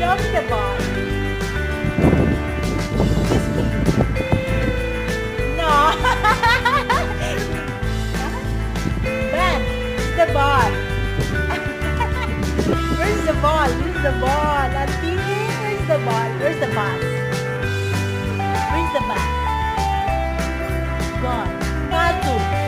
Show me the ball. Kiss me. No. Ben, it's the ball. Where's the ball? Where's the ball? Auntie, where's the ball? Where's the bus? Where's the bus? Gone. Natu.